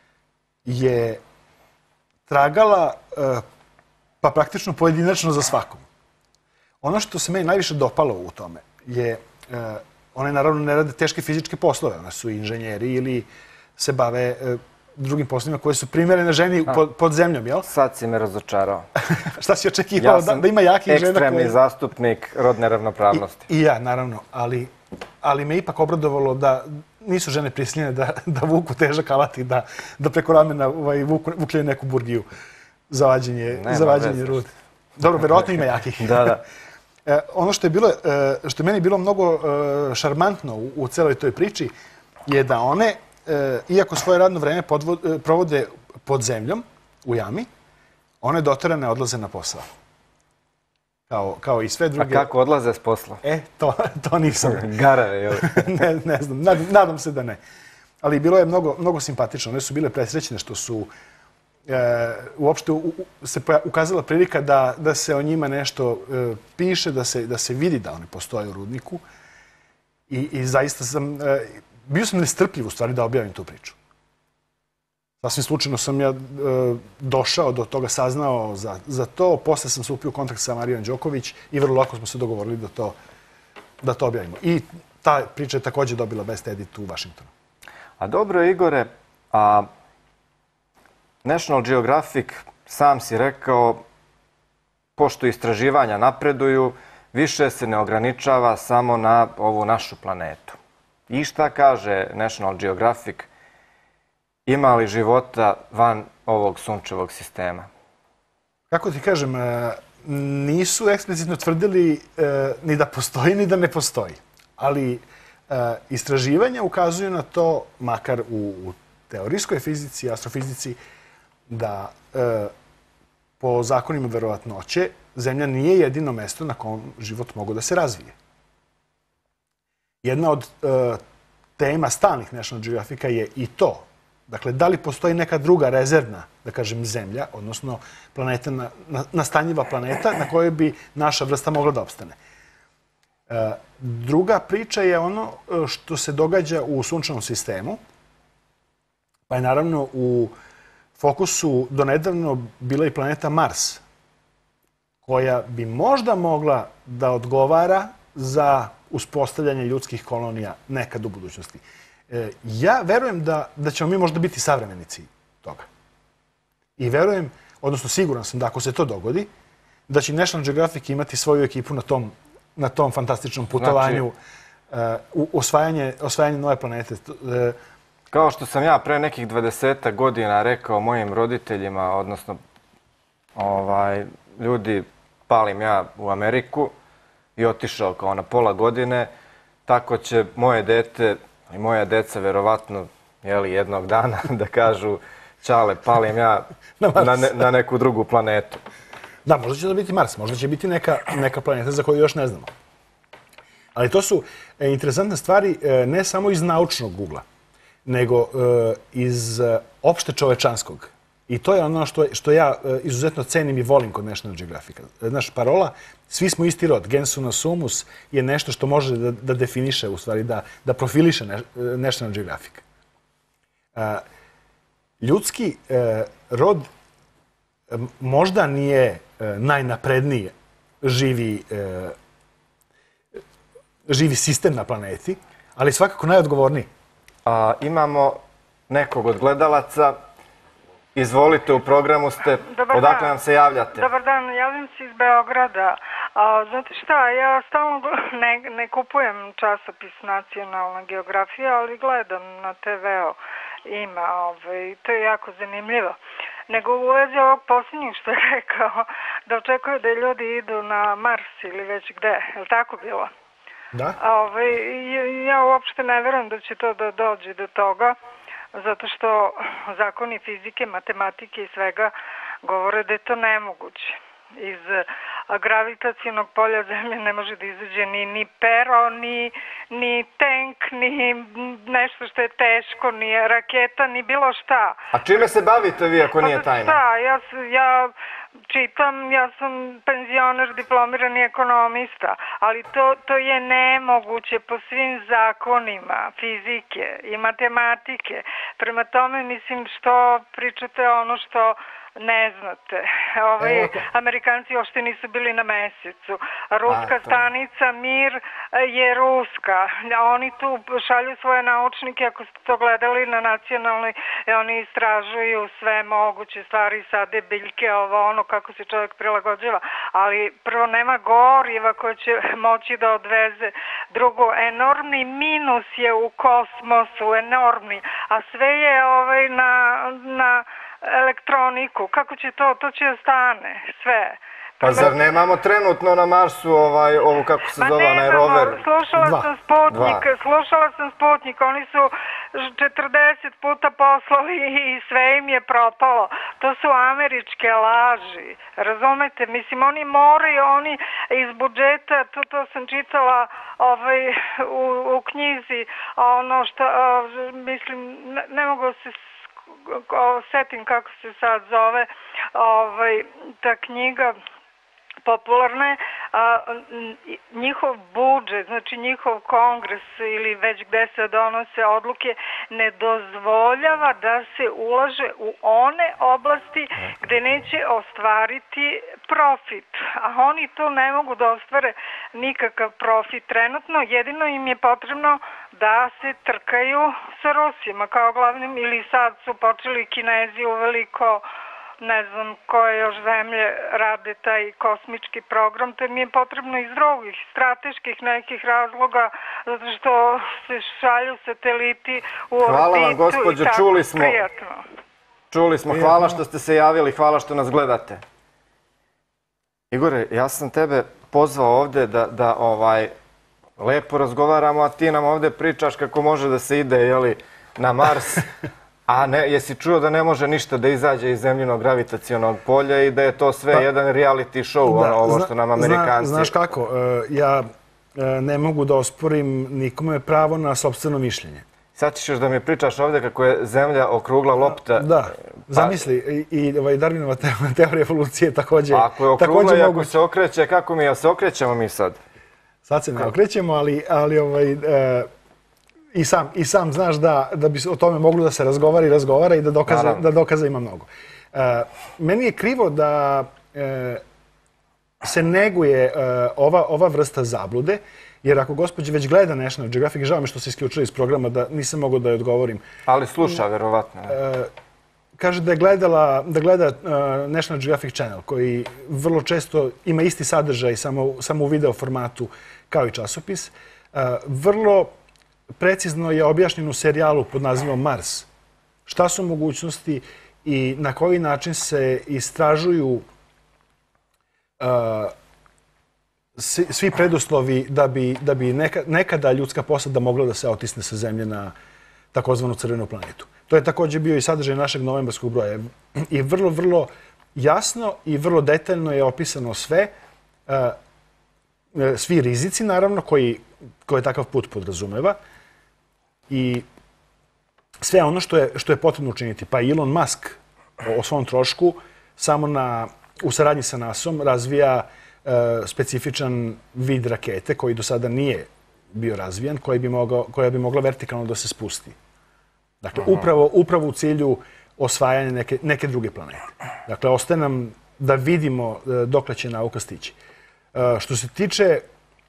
je tragala pa praktično pojedinačno za svakom. Ono što se meni najviše dopalo u tome je, one naravno ne rade teške fizičke poslove, one su inženjeri ili se bave drugim poslovima koje su primjerene ženi pod zemljom, jel? Sad si me razočarao. Šta si očekivao? Da ima jakih žena koje... Ekstremni zastupnik rodne ravnopravnosti. I ja, naravno, ali me ipak obradovalo da nisu žene prisiljene da vuku težak alat i da preko ramena vukljaju neku burgiju za vađenje rude. Dobro, verovatno ima jakih. Da. Ono što je meni bilo mnogo šarmantno u celoj toj priči je da one, iako svoje radno vreme provode pod zemljom, u jami, one doterane odlaze na posao. Kao i sve druge. A kako odlaze s posla? To nisam. Garave, jel? Ne znam, nadam se da ne. Ali bilo je mnogo simpatično. One su bile presrećne što su uopšte se ukazala prilika da se o njima nešto piše, da se vidi da one postoje u rudniku. I zaista sam bio sam nestrpljiv u stvari da objavim tu priču. Sasvim slučajno sam ja došao do toga, saznao za to. Posle sam se upio u kontakt sa Marijom Đoković i vrlo lako smo se dogovorili da to objavimo. I ta priča je također dobila Best Edit u Vašingtonu. A dobro, Igore, a National Geographic, sam si rekao, pošto istraživanja napreduju, više se ne ograničava samo na ovu našu planetu. I šta kaže National Geographic? Ima li života van ovog sunčevog sistema? Kako ti kažem, nisu eksplicitno tvrdili ni da postoji, ni da ne postoji. Ali istraživanja ukazuju na to, makar u teorijskoj fizici, astrofizici, da po zakonima verovatnoće Zemlja nije jedino mesto na kom život mogu da se razvije. Jedna od tema stalnih National Geographica je i to. Dakle, da li postoji neka druga rezervna, da kažem, Zemlja, odnosno planeta, nastanjiva planeta na kojoj bi naša vrsta mogla da opstane. Druga priča je ono što se događa u sunčevom sistemu, pa je naravno u fokusu donedavno bila i planeta Mars, koja bi možda mogla da odgovara za uspostavljanje ljudskih kolonija nekad u budućnosti. Ja verujem da ćemo mi možda biti savremenici toga. I verujem, odnosno siguran sam da ako se to dogodi, da će National Geographic imati svoju ekipu na tom fantastičnom putovanju u osvajanje nove planete. Kao što sam ja pre nekih 20 godina rekao mojim roditeljima, odnosno ljudi, palim ja u Ameriku i otišao kao na pola godine, tako će moje dete i moja deca verovatno jednog dana da kažu čale, palim ja na neku drugu planetu. Da, možda će to biti Mars, možda će biti neka planeta za koju još ne znamo. Ali to su interesantne stvari ne samo iz naučnog ugla, nego iz opšte čovečanskog. I to je ono što ja izuzetno cenim i volim kod National Geographica. Naša parola, svi smo isti rod, gens una sumus, je nešto što može da definiše, u stvari, da profiliše National Geographic. Ljudski rod možda nije najnapredniji živi sistem na planeti, ali svakako najodgovorniji. Imamo nekog od gledalaca. Izvolite, u programu ste. Odakle nam se javljate? Dobar dan, javljam se iz Beograda. Znate šta, ja stalno ne kupujem časopis Nacionalna geografija, ali gledam na TV-u. Ima, to je jako zanimljivo. Nego u vezi ovog posljednjeg što je rekao, da očekuju da ljudi idu na Mars ili već gde. Je li tako bilo? Da. Ja uopšte ne verujem da će to da dođe do toga, zato što zakoni fizike, matematike i svega govore da je to nemoguće. Iz gravitacionog polja Zemlje ne može da izađe ni pero, ni tank, ni nešto što je teško, ni raketa, ni bilo šta. A čime se bavite vi ako nije tajna? Šta, ja čitam, ja sam penzioner, diplomirani ekonomista, ali to je nemoguće po svim zakonima fizike i matematike. Prema tome, mislim, što pričate ono što ne znate. Amerikanci uopšte nisu bili na mesecu. Ruska stanica Mir je ruska. Oni tu šalju svoje naučnike, ako ste to gledali na nacionalnoj, oni istražuju sve moguće stvari, sade biljke, ono, kako se čovjek prilagođava. Ali prvo nema goriva koje će moći da odveze. Drugo, enormni minus je u kosmosu, enormni. A sve je na elektroniku. Kako će to će ostane, sve. Pa zar nemamo trenutno na Marsu ovu, kako se zove, onaj rover? Slušala sam Sputnik, oni su 40 puta poslali i sve im je propalo. To su američke laži, razumete? Mislim, oni moraju, oni iz budžeta, to sam čitala u knjizi, ono što, mislim, ne mogu se setim kako se sad zove ta knjiga, popularne, njihov budžet, znači njihov kongres ili već gde se donose odluke, ne dozvoljava da se ulaže u one oblasti gde neće ostvariti profit. A oni to ne mogu da ostvare nikakav profit trenutno, jedino im je potrebno da se trkaju sa Rusima kao glavnim, ili sad su počeli Kinezi uveliko, ne znam koje još zemlje rade taj kosmički program, to mi je potrebno iz drugih strateških nekih razloga, zato što se šalju sateliti u orbitu. Hvala vam, gospođo, čuli smo. Prijatno. Čuli smo, hvala što ste se javili, hvala što nas gledate. Igore, ja sam tebe pozvao ovde da lepo razgovaramo, a ti nam ovde pričaš kako može da se ide, jeli, na Mars. A jesi čuo da ne može ništa da izađe iz zemljinog gravitacionog polja i da je to sve jedan reality show, ovo što nam Amerikanci... Znaš kako, ja ne mogu da osporim nikome pravo na sopstveno mišljenje. Sad ćeš još da mi pričaš ovde kako je zemlja okrugla lopta. Da, zamisli, i Darwinova teorija evolucije takođe... Ako je okrugla i ako se okreće, kako mi se okrećemo mi sad? Sad se ne okrećemo, ali i sam znaš da bi o tome moglo da se razgovara i da dokaza ima mnogo. Meni je krivo da se neguje ova vrsta zablude, jer ako gospođa već gleda National Geographic, žao mi što se isključila iz programa, da nisam mogao da je odgovorim. Ali sluša, verovatno. Kaže da gleda National Geographic Channel, koji vrlo često ima isti sadržaj, samo u video formatu kao i časopis. Vrlo precizno je objašnjeno u serijalu pod nazivom Mars. Šta su mogućnosti i na koji način se istražuju svi preduslovi da bi nekada ljudska posada mogla da se otisne sa Zemlje na takozvanu crvenu planetu. To je također bio i sadržaj našeg novembarskog broja. I vrlo, vrlo jasno i vrlo detaljno je opisano sve, svi rizici, naravno, koje takav put podrazumeva i sve ono što je potrebno učiniti. Pa Elon Musk o svom trošku samo u saradnji sa NASA-om razvija specifičan vid rakete koji do sada nije bio razvijan, koja bi mogla vertikalno da se spusti. Dakle, upravo u cilju osvajanja neke druge planete. Dakle, ostaje nam da vidimo dokle će nauka stići. Što se tiče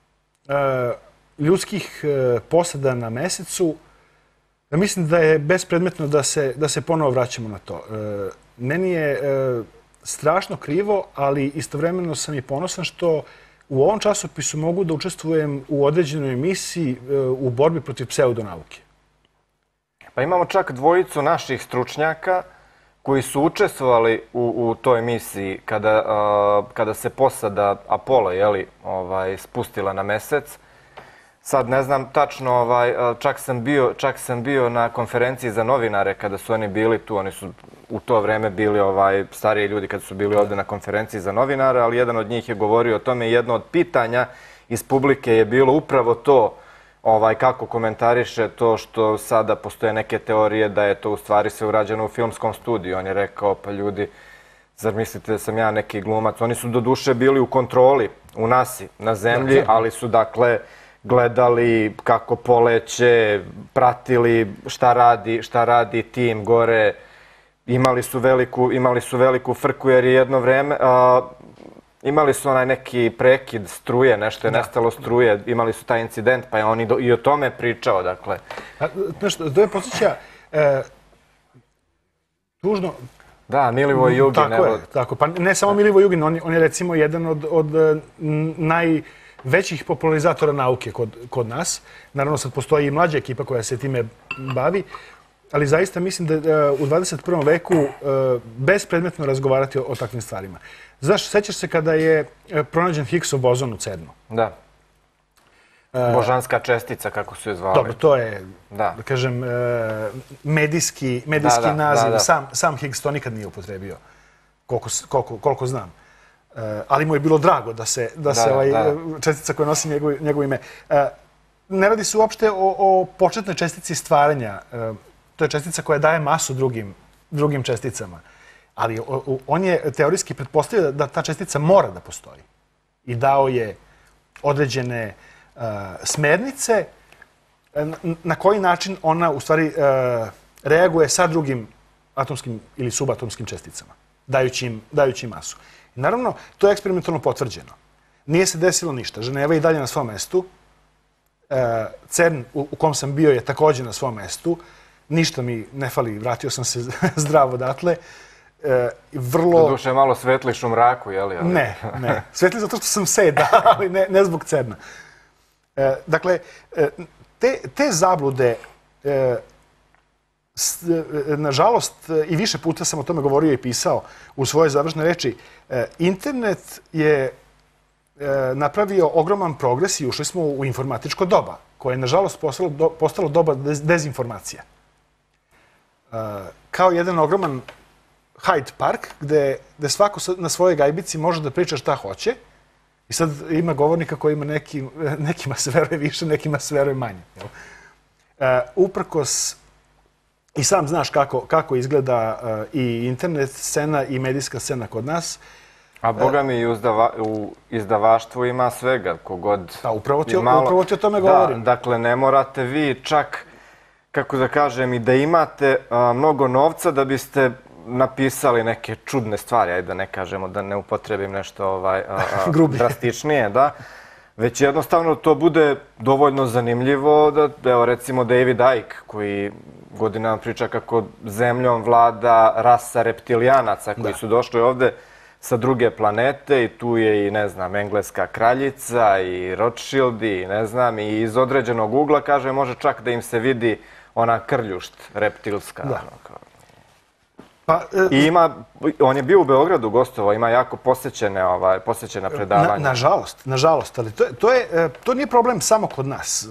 ljudskih posada na Mesecu, mislim da je bespredmetno da se ponovo vraćamo na to. Meni je strašno krivo, ali istovremeno sam i ponosan što u ovom časopisu mogu da učestvujem u određenoj emisiji u borbi protiv pseudonauke. Pa imamo čak dvojicu naših stručnjaka koji su učestvovali u toj misiji kada se posada Apollo spustila na Mesec. Sad ne znam tačno, čak sam bio na konferenciji za novinare kada su oni bili tu. Oni su u to vreme bili stariji ljudi kada su bili ovde na konferenciji za novinare, ali jedan od njih je govorio o tome i jedno od pitanja iz publike je bilo upravo to kako komentariše to što sada postoje neke teorije da je to u stvari sve urađeno u filmskom studiju. On je rekao, pa ljudi, zar mislite da sam ja neki glumac? Oni su do duše bili u kontroli u NASA-i na zemlji, ali su dakle gledali kako poleće, pratili šta radi tim gore. Imali su veliku frku jer je jedno vreme... Imali su onaj neki prekid struje, nešto je nestalo struje, imali su taj incident, pa je on i o tome pričao, dakle. Znaš, to je posjeća tužno... Da, Milivoj Jugin. Tako, pa ne samo Milivoj Jugin, on je recimo jedan od najvećih popularizatora nauke kod nas. Naravno, sad postoji i mlađa ekipa koja se time bavi, ali zaista mislim da u 21. veku bespredmetno razgovarati o takvim stvarima. Znaš, sećaš se kada je pronađen Higgsov bozon u CERN-u? Da. Božanska čestica, kako su je zvali. Dobro, to je, da kažem, medijski naziv. Sam Higgs to nikad nije upotrebio, koliko znam. Ali mu je bilo drago da se čestica koja nosi njegovo ime. Ne radi se uopšte o početnoj čestici stvaranja. To je čestica koja daje masu drugim česticama. Ali on je teorijski pretpostavio da ta čestica mora da postoji. i dao je određene smernice na koji način ona u stvari reaguje sa drugim atomskim ili subatomskim česticama, dajući im masu. I naravno, to je eksperimentalno potvrđeno. Nije se desilo ništa. Ženeva je i dalje na svom mestu. CERN u kom sam bio je također na svom mestu. Ništa mi ne fali, vratio sam se zdravo odatle. Doduše malo svetliš u mraku, je li? Ne. Svetli zato što sam seda, ali ne zbog CERN-a. Dakle, te zablude, nažalost, i više puta sam o tome govorio i pisao u svojoj završnoj reči, internet je napravio ogroman progres i ušli smo u informatičko doba, koje je, nažalost, postalo doba dezinformacija. Kao jedan ogroman Hyde Park, gde svako na svojoj gajbici može da priča šta hoće i sad ima govornika kojima nekima se veruje više, nekima se veruje manje. Uprkos, i sam znaš kako izgleda i internet scena i medijska scena kod nas. A boga mi u izdavaštvu ima svega, kogod... Da, upravo ti o tome govorim. Dakle, ne morate vi čak, kako da kažem, i da imate mnogo novca da biste napisali neke čudne stvari, ajde da ne kažemo, da ne upotrebim nešto drastičnije, da. Već jednostavno to bude dovoljno zanimljivo da, evo recimo David Icke, koji godinama priča kako zemljom vlada rasa reptilijanaca koji su došli ovde sa druge planete i tu je i, ne znam, engleska kraljica i Rothschild i, ne znam, i iz određenog ugla, kaže, može čak da im se vidi ona krljušt reptilska. I on je bio u Beogradu gostovao, ima jako posjećena predavanja. Nažalost, ali to nije problem samo kod nas.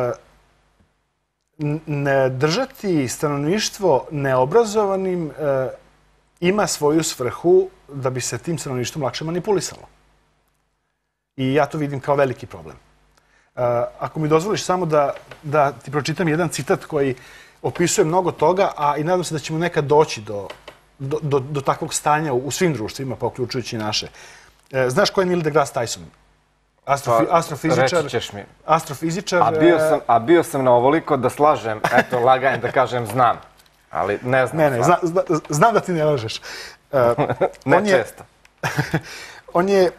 Držati stanovništvo neobrazovanim ima svoju svrhu da bi se tim stanovništvom lakše manipulisalo. I ja to vidim kao veliki problem. Ako mi dozvoliš samo da ti pročitam jedan citat koji opisuje mnogo toga, a i nadam se da ćemo nekad doći do takvog stanja u svim društvima, pa uključujući i naše. Znaš ko je Neil deGrasse Tyson? Astrofizičar. Reći ćeš mi. Astrofizičar. A bio sam na ovoliko da slažem, eto, lagajem da kažem znam. Ali ne znam. Ne, znam da ti ne lažeš. Ne često. On je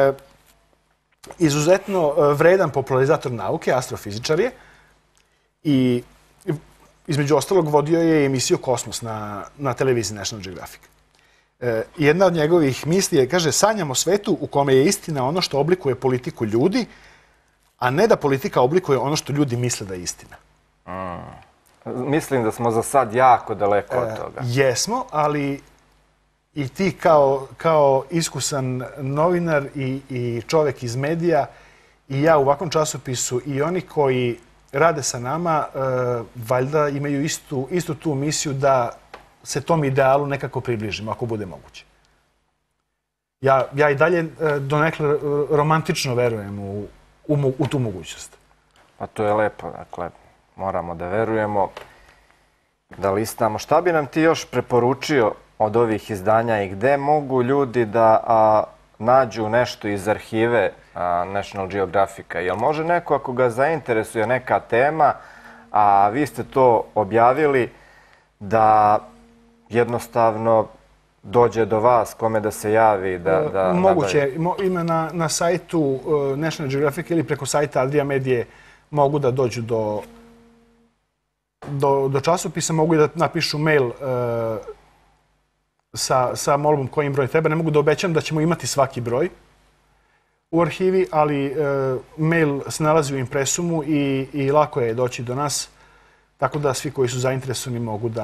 izuzetno vredan popularizator nauke, astrofizičar je. I između ostalog vodio je emisiju Kosmos na televiziji National Geographic. Jedna od njegovih misli je, kaže, sanjam o svetu u kome je istina ono što oblikuje politiku ljudi, a ne da politika oblikuje ono što ljudi misle da je istina. Mislim da smo za sad jako daleko od toga. Jesmo, ali i ti kao iskusan novinar i čovek iz medija i ja u ovakvom časopisu i oni koji rade sa nama, valjda imaju istu tu misiju da se tom idealu nekako približimo, ako bude moguće. Ja i dalje donekle romantično verujem u tu mogućnost. Pa to je lepo, dakle, moramo da verujemo, da listamo. Šta bi nam ti još preporučio od ovih izdanja i gde mogu ljudi da nađu nešto iz arhive National Geographica? Jel može neko, ako ga zainteresuje neka tema, a vi ste to objavili, da jednostavno dođe do vas, kome da se javi? Moguće. Ima na sajtu National Geographic ili preko sajta Adria Medije mogu da dođu do časopisa, mogu da napišu mail sa molbom kojim broj treba. Ne mogu da obećam da ćemo imati svaki broj u arhivi, ali mail se nalazi u impresumu i lako je doći do nas, tako da svi koji su zainteresovani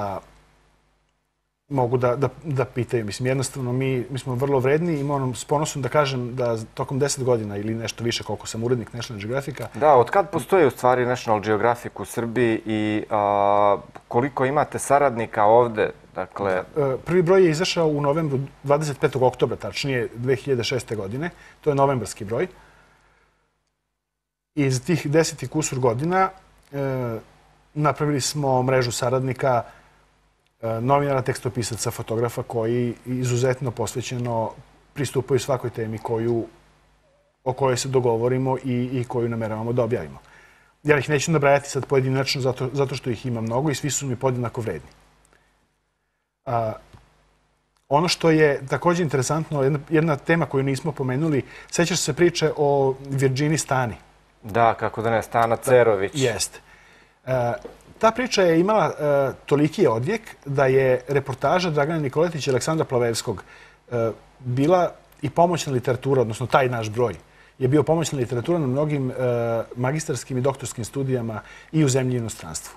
mogu da pitaju. Mislim, jednostavno, mi smo vrlo vredni i moram s ponosom da kažem da tokom 10 godina ili nešto više koliko sam urednik National Geographica. Da, od kad postoji u stvari National Geographic u Srbiji i koliko imate saradnika ovde? Prvi broj je izašao u novembru, 25. oktobra, tačnije 2006. godine. To je novembarski broj. I za tih 10 i kusur godina napravili smo mrežu saradnika, novinara, tekstopisaca, fotografa koji izuzetno posvećeno pristupaju svakoj temi o kojoj se dogovorimo i koju nameravamo da objavimo. Ja ih neću nabrajati sad pojedinačno zato što ih ima mnogo i svi su mi podjednako vredni. Ono što je također interesantno, jedna tema koju nismo pomenuli, sećaš se priče o Virginiji Stani? Da, kako da ne, Stana Cerović. Jeste. Ta priča je imala toliki odjek da je reportaža Dragana Nikoletića i Aleksandra Plavevskog bila i pomoćna literatura, odnosno taj naš broj, je bio pomoćna literatura na mnogim magistarskim i doktorskim studijama i u zemlji i inostranstvu.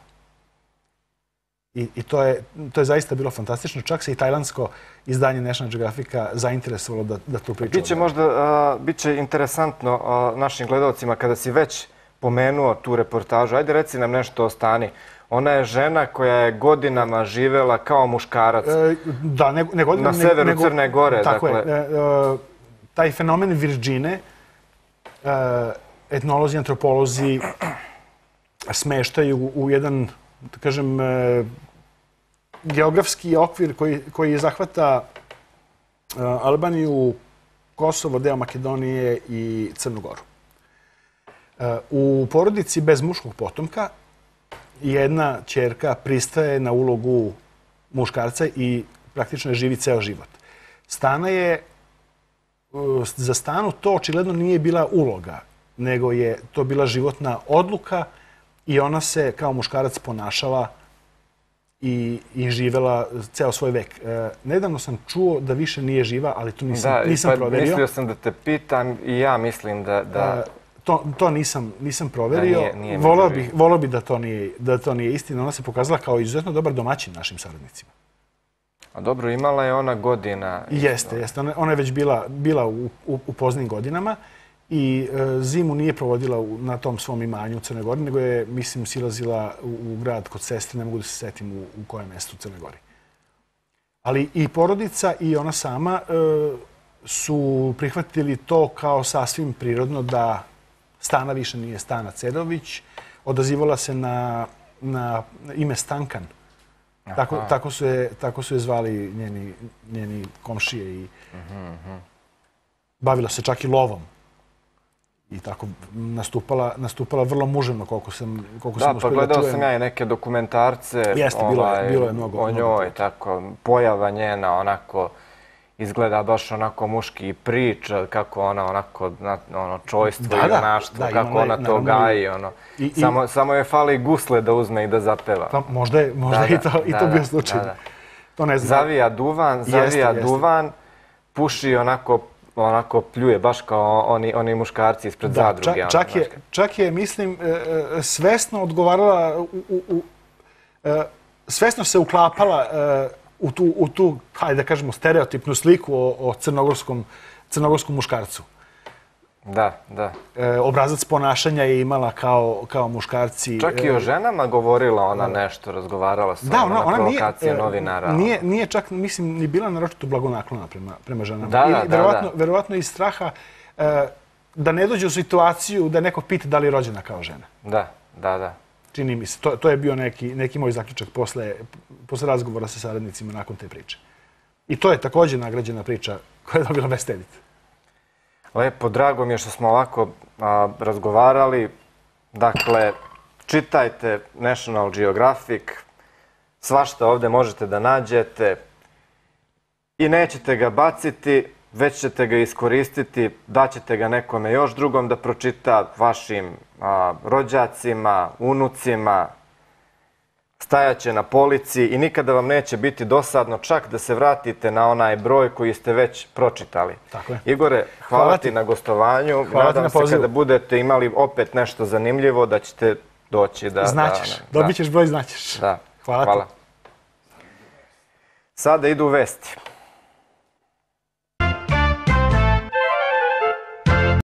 I to je zaista bilo fantastično. Čak se i tajlandsko izdanje National Geographica zainteresovalo da tu priču. Biće interesantno našim gledalcima kada si već pomenuo tu reportažu. Ajde, reci nam nešto o Stani. Ona je žena koja je godinama živela kao muškarac. Da, ne godinama. Na severu Crne Gore. Tako je. Taj fenomen Virgine, etnolozi, antropolozi smeštaju u jedan, da kažem, geografski okvir koji zahvata Albaniju, Kosovo, deo Makedonije i Crnu Goru. U porodici bez muškog potomka jedna ćerka pristaje na ulogu muškarca i praktično je živi ceo život. Za Stanu to očigledno nije bila uloga, nego je to bila životna odluka i ona se kao muškarac ponašala i živela ceo svoj vek. Nedavno sam čuo da više nije živa, ali to nisam proverio. Mislio sam da te pitam i ja mislim da... To nisam proverio. Volao bi da to nije istina. Ona se pokazala kao izuzetno dobar domaćin našim saradnicima. A dobro, imala je ona godina. Jeste. Ona je već bila u poznim godinama i zimu nije provodila na tom svom imanju u Crnoj Gori, nego je, mislim, silazila u grad kod sestre, ne mogu da se setim u kojem mjestu u Crnoj Gori. Ali i porodica i ona sama su prihvatili to kao sasvim prirodno da Stana više nije Stana Cerović. Odazivala se na ime Stankan. Tako su je zvali njeni komšije i bavila se čak i lovom. I tako nastupala vrlo muževno, koliko sam uspio da čujem. Da, pa gledao sam ja i neke dokumentarce o njoj, tako, pojava njena, onako, izgleda baš onako muški i priča, kako ona onako, čojstvo i junaštvo, kako ona to gaji, samo je fali gusle da uzme i da zapeva. Pa možda je i to bio slučaj. To ne znam. Zavija duvan, puši onako pljuje, baš kao oni muškarci ispred zadruge. Čak je, mislim, svesno odgovarala, svesno se uklapala u tu, hajde da kažemo, stereotipnu sliku o crnogorskom muškarcu. Da. Obrazac ponašanja je imala kao muškarci. Čak i o ženama govorila ona nešto, razgovarala sa na provokacije novinara. Nije čak, mislim, ni bila naročito blagonaklona prema ženama. Da. Verovatno iz straha da ne dođe u situaciju da neko pita da li je rođena kao žena. Da. Čini mi se. To je bio neki moj zaključak posle razgovora sa saradnicima nakon te priče. I to je također nagrađena priča koja je dobila Best Edit. Lepo, drago mi je što smo ovako razgovarali. Dakle, čitajte National Geographic, svašta ovdje možete da nađete i nećete ga baciti, već ćete ga iskoristiti, daćete ga nekome još drugom da pročita, vašim rođacima, unucima, stajaće na polici i nikada vam neće biti dosadno čak da se vratite na onaj broj koji ste već pročitali. Igore, hvala ti na gostovanju. Nadam se kada budete imali opet nešto zanimljivo da ćete doći da... Znaćeš, dobit ćeš broj, znaćeš. Hvala. Sada idu vesti.